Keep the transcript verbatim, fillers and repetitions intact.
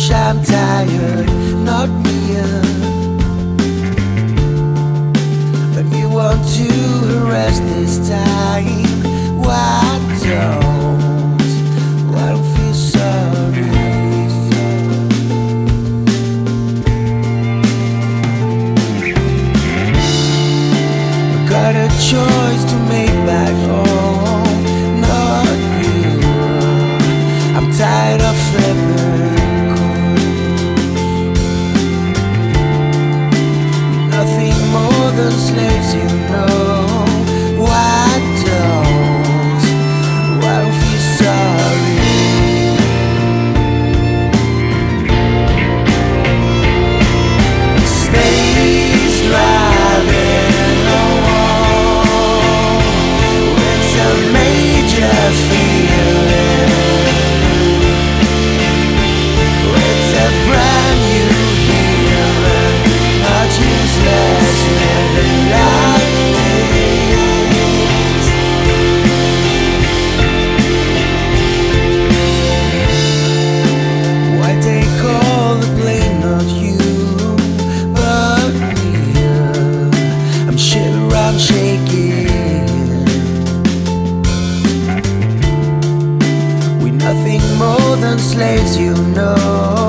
push, I'm tired, not me. But you want to harass this time. Why don't, why don't feel sorry? I got a choice to make back home, not you. I'm tired of flipping coins. Nothing more than slaves, you know. Why don't, why don't feel sorry? Spacedriving, oh, it's a major feeling. It's a brand new feeling, not useless living like this. Why take all the blame, not you, but me? I'm shivering, I'm shaking. We're nothing more than slaves, you know.